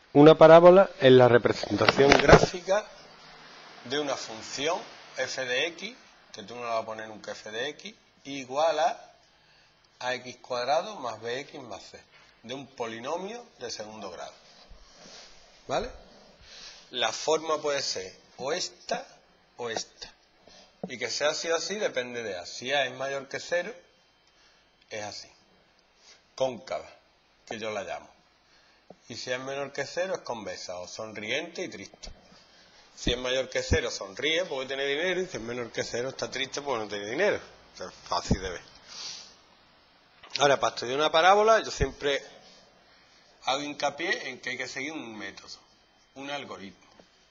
Una parábola es la representación gráfica de una función f de x, que tú no le vas a poner nunca f de x, igual a ax cuadrado más bx más c, de un polinomio de segundo grado. ¿Vale? La forma puede ser o esta o esta. Y que sea así o así depende de a. Si a es mayor que 0, es así. Cóncava, que yo la llamo. Y si es menor que 0, es convexa, o sonriente y triste. Si es mayor que 0, sonríe porque tiene dinero, y si es menor que 0, está triste porque no tiene dinero. Esto es fácil de ver. Ahora, para estudiar una parábola, yo siempre hago hincapié en que hay que seguir un método, un algoritmo,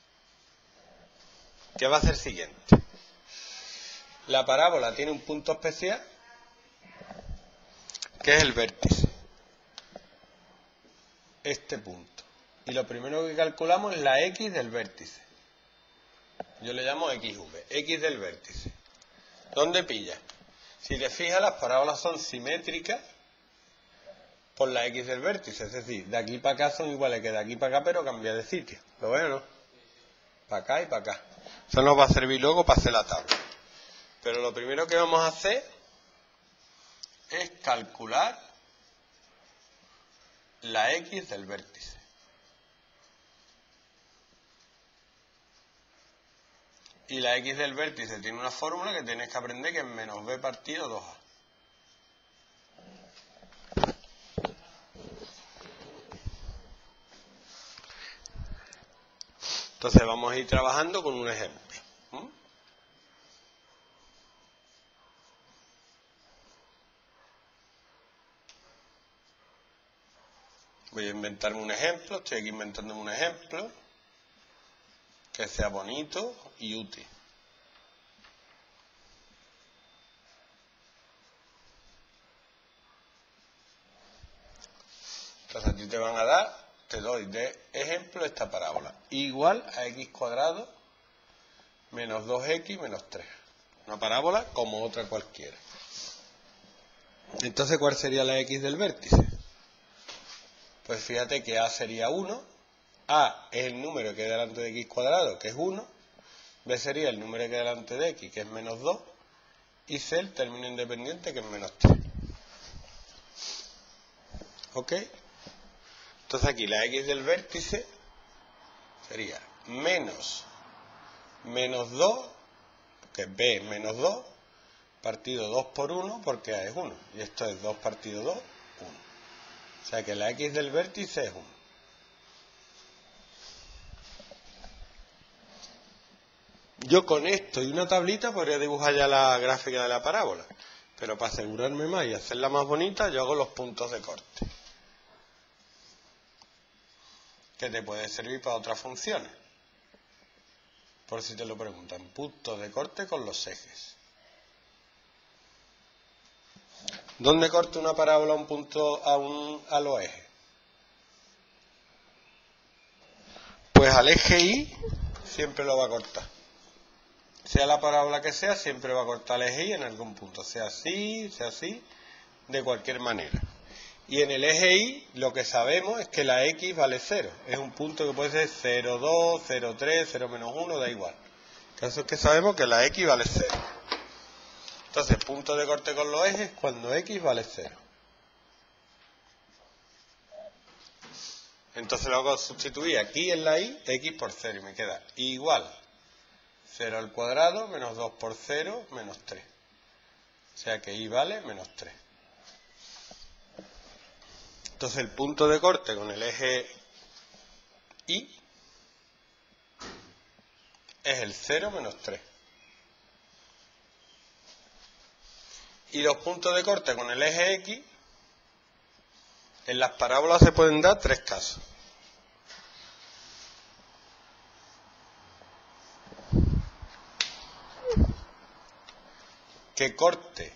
que va a ser el siguiente. La parábola tiene un punto especial, que es el vértice. Este punto. Y lo primero que calculamos es la x del vértice. Yo le llamo xv, x del vértice. ¿Dónde pilla? Si te fijas, las parábolas son simétricas por la x del vértice. Es decir, de aquí para acá son iguales que de aquí para acá, pero cambia de sitio. ¿Lo ves o no? Para acá y para acá. Eso nos va a servir luego para hacer la tabla. Pero lo primero que vamos a hacer es calcular la x del vértice. Y la x del vértice tiene una fórmula que tienes que aprender, que es menos b partido 2a. Entonces vamos a ir trabajando con un ejemplo. Voy a inventarme un ejemplo, estoy aquí inventándome un ejemplo que sea bonito y útil. Entonces a ti te van a dar, te doy de ejemplo esta parábola, igual a x cuadrado menos 2x menos 3. Una parábola como otra cualquiera. Entonces, ¿cuál sería la x del vértice? Pues fíjate que a sería 1, a es el número que hay delante de x cuadrado, que es 1, b sería el número que hay delante de x, que es menos 2, y c el término independiente, que es menos 3. ¿Ok? Entonces aquí la x del vértice sería menos 2, que es b es menos 2, partido 2 por 1, porque a es 1. Y esto es 2 partido 2, 1. O sea que la x del vértice es 1. Yo con esto y una tablita podría dibujar ya la gráfica de la parábola. Pero para asegurarme más y hacerla más bonita, yo hago los puntos de corte, que te puede servir para otras funciones. Por si te lo preguntan, puntos de corte con los ejes. ¿Dónde corta una parábola un punto a los ejes? Pues al eje Y siempre lo va a cortar. Sea la parábola que sea, siempre va a cortar el eje Y en algún punto. Sea así, de cualquier manera. Y en el eje Y lo que sabemos es que la x vale 0. Es un punto que puede ser 0, 2, 0, 3, 0 menos 1, da igual. El caso es que sabemos que la x vale 0. Entonces, punto de corte con los ejes cuando x vale 0. Entonces lo hago sustituir aquí en la y, x por 0, y me queda igual 0 al cuadrado menos 2 por 0 menos 3. O sea que y vale menos 3. Entonces el punto de corte con el eje y es el 0 menos 3. Y los puntos de corte con el eje x, en las parábolas se pueden dar 3 casos. Que corte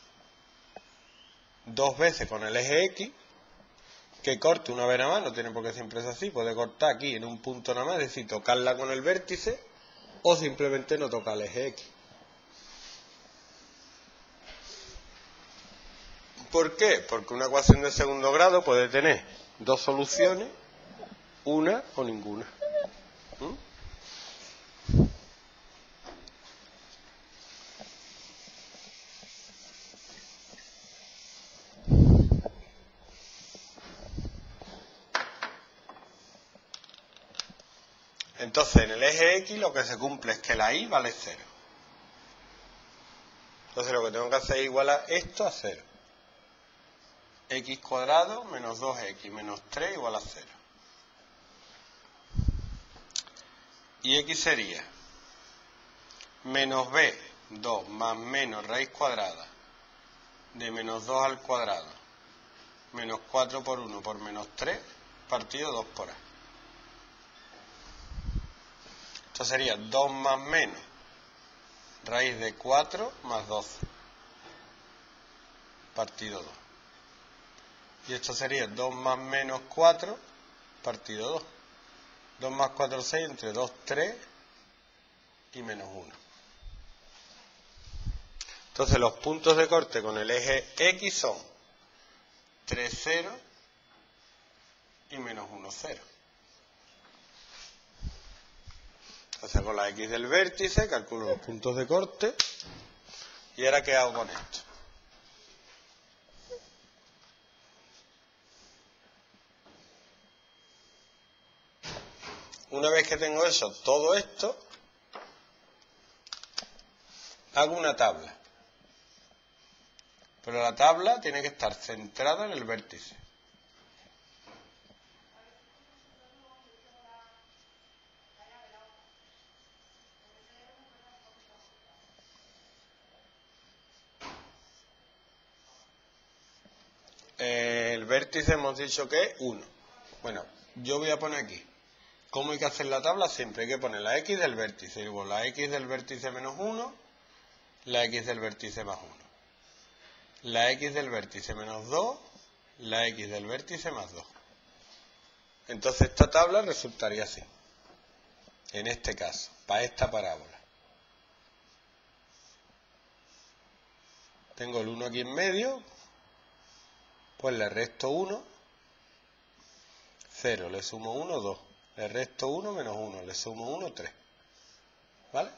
2 veces con el eje x, que corte una vez nada más, no tiene por qué siempre ser así, puede cortar aquí en un punto nada más, es decir, tocarla con el vértice, o simplemente no tocar el eje x. ¿Por qué? Porque una ecuación de segundo grado puede tener dos soluciones una o ninguna. Entonces, en el eje X lo que se cumple es que la Y vale 0. Entonces, lo que tengo que hacer es igualar esto a 0. X cuadrado menos 2x menos 3 igual a 0. Y X sería menos b, 2, más menos raíz cuadrada de menos 2 al cuadrado, menos 4 por 1 por menos 3, partido 2 por a. Esto sería 2 más menos raíz de 4 más 12, partido 2. Y esto sería 2 más menos 4, partido 2. 2 más 4, 6, entre 2, 3 y menos 1. Entonces los puntos de corte con el eje X son 3, 0 y menos 1, 0. Entonces con la X del vértice calculo los puntos de corte. ¿Y ahora qué hago con esto? Una vez que tengo eso, todo esto, hago una tabla. Pero la tabla tiene que estar centrada en el vértice. El vértice hemos dicho que es 1. Bueno, yo voy a poner aquí. ¿Cómo hay que hacer la tabla? Siempre hay que poner la X del vértice. Digo, la X del vértice menos 1, la X del vértice más 1. La X del vértice menos 2, la X del vértice más 2. Entonces esta tabla resultaría así. En este caso, para esta parábola. Tengo el 1 aquí en medio, pues le resto 1, 0, le sumo 1, 2. Le resto 1 menos 1, le sumo 1, 3. ¿Vale?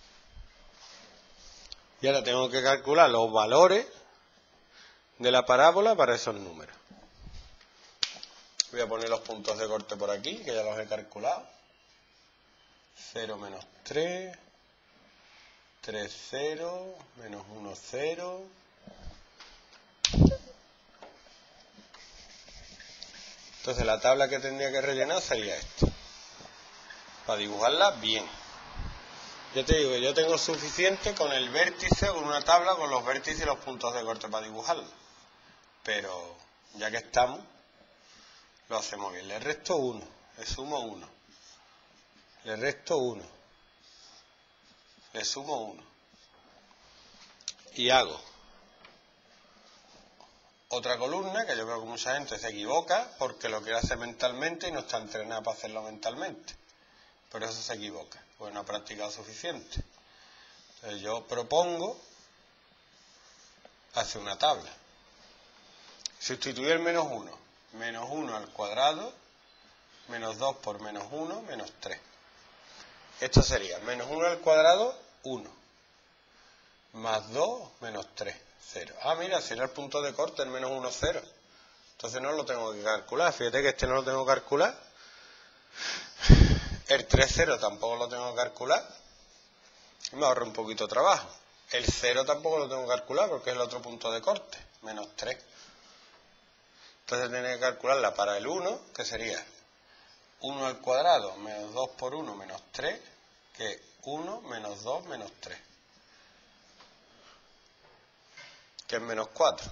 Y ahora tengo que calcular los valores de la parábola para esos números. Voy a poner los puntos de corte por aquí, que ya los he calculado. 0 menos 3, 3, 0, menos 1, 0. Entonces la tabla que tendría que rellenar sería esta. Para dibujarla bien. Yo te digo que yo tengo suficiente con el vértice, con una tabla con los vértices y los puntos de corte para dibujarla. Pero ya que estamos, lo hacemos bien. Le resto 1, le sumo 1. Le resto 1. Le sumo 1. Y hago otra columna, que yo creo que mucha gente se equivoca porque lo quiere hacer mentalmente y no está entrenada para hacerlo mentalmente. Por eso se equivoca, porque no ha practicado suficiente. Entonces yo propongo hacer una tabla. Sustituir el menos 1. Menos 1 al cuadrado, menos 2 por menos 1, menos 3. Esto sería menos 1 al cuadrado, 1. Más 2, menos 3, 0. Ah, mira, será el punto de corte, el menos 1, 0. Entonces no lo tengo que calcular. Fíjate que este no lo tengo que calcular. El 3, 0 tampoco lo tengo que calcular. Me ahorro un poquito de trabajo. El 0 tampoco lo tengo que calcular porque es el otro punto de corte, menos 3. Entonces tiene que calcularla para el 1, que sería 1 al cuadrado menos 2 por 1 menos 3, que es 1 menos 2 menos 3, que es menos 4.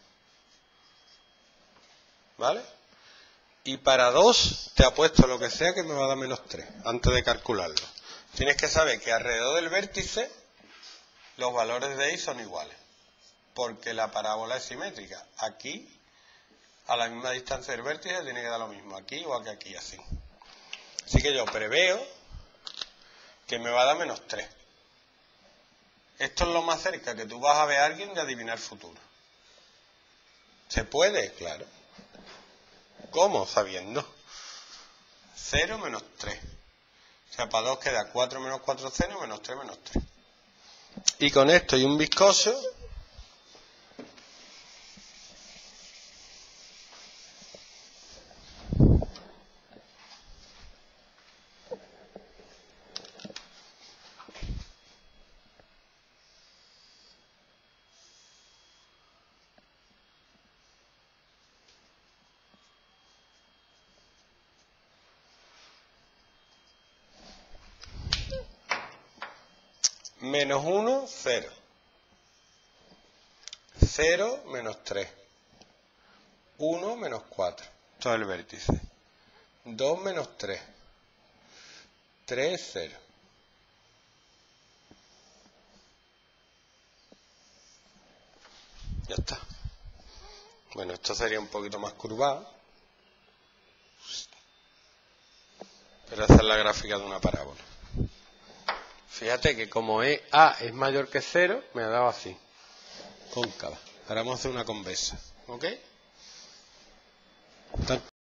¿Vale? Y para 2 te apuesto lo que sea que me va a dar menos 3, antes de calcularlo. Tienes que saber que alrededor del vértice los valores de y son iguales, porque la parábola es simétrica. Aquí, a la misma distancia del vértice, tiene que dar lo mismo aquí igual que aquí, así. Así que yo preveo que me va a dar menos 3. Esto es lo más cerca que tú vas a ver a alguien de adivinar el futuro. ¿Se puede? Claro. ¿Cómo? Sabiendo. 0 menos 3. O sea, para 2 queda 4 menos 4, 0, menos 3, menos 3. Y con esto y un viscoso, menos 1, 0. 0 menos 3. 1 menos 4. Esto es el vértice. 2 menos 3. 3, 0. Ya está. Bueno, esto sería un poquito más curvado. Pero esa es la gráfica de una parábola. Fíjate que como A es mayor que 0, me ha dado así. Cóncava. Ahora vamos a hacer una convexa. ¿Ok?